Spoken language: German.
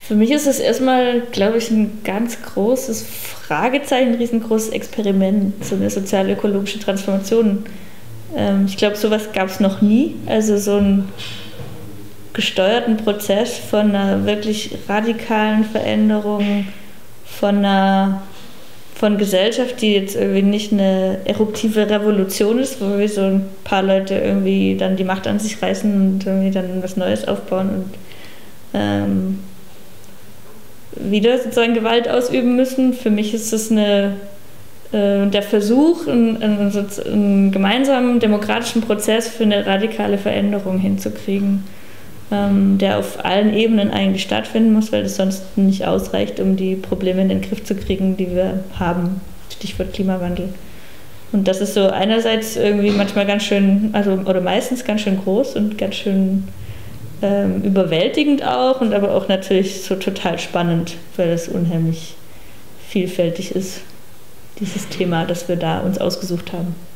Für mich ist es erstmal, glaube ich, ein ganz großes Fragezeichen, ein riesengroßes Experiment, so eine sozial-ökologische Transformation. Ich glaube, sowas gab es noch nie. Also so einen gesteuerten Prozess von einer wirklich radikalen Veränderung, von Gesellschaft, die jetzt irgendwie nicht eine eruptive Revolution ist, wo wir so ein paar Leute irgendwie dann die Macht an sich reißen und irgendwie dann was Neues aufbauen und wieder sozusagen Gewalt ausüben müssen. Für mich ist es der Versuch, einen gemeinsamen demokratischen Prozess für eine radikale Veränderung hinzukriegen, der auf allen Ebenen eigentlich stattfinden muss, weil es sonst nicht ausreicht, um die Probleme in den Griff zu kriegen, die wir haben. Stichwort Klimawandel. Und das ist so einerseits irgendwie manchmal ganz schön, oder meistens ganz schön groß und ganz schön überwältigend auch, und aber auch natürlich so total spannend, weil es unheimlich vielfältig ist, dieses Thema, das wir da uns ausgesucht haben.